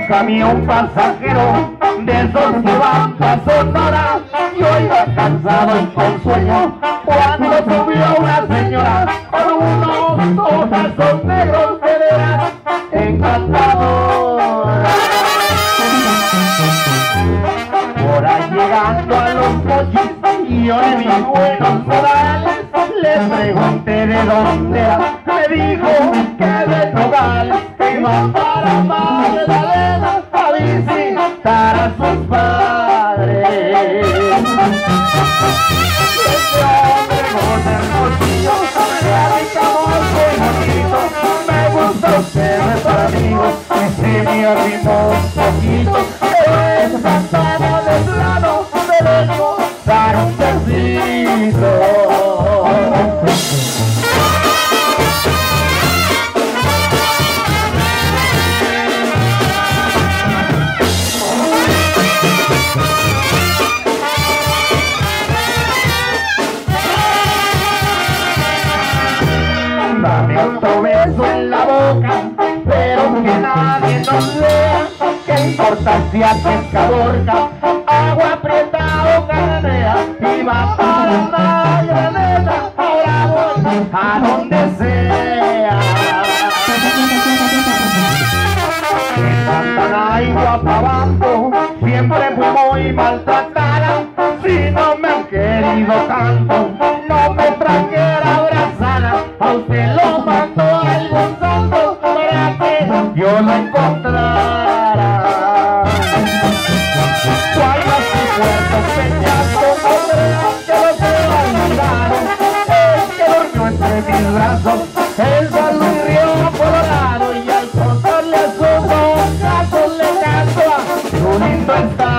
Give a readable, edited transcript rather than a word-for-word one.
camión pasajero de esos que van pa' Sonora. Yo iba cansado y con sueño cuando subió una señora con unos ojazos negros de veras encantadora. Por ahí llegando a los coches y yo le vi buenos modales, le pregunté de dónde era, me dijo que de Nogales, que iba para Magdalena a visitar a sus padres. Este hombre con hermosillo, radicamos muy bonito, me gusta usted nuestro amigo, que se me arrimó un poquito, es Santana de plano, me dejo dar un besito. Dame otro beso en la boca, pero que nadie nos vea. ¿Qué importa si haces caborca, agua aprieta o cananea? Y va para una graneta, ahora voy a donde sea. En Santana y Guapabanco siempre fui muy maltratada. Si no me han querido tanto, no me trajera abrazada. A usted lo mandó algún santo para que yo lo encontrara. Guaymas y puertos peñascos, no crean que lo se olvidaron. El que durmió entre mis brazos, el San Luis Río Colorado. Y al contarle a sus ojos le canto a su lindo estado.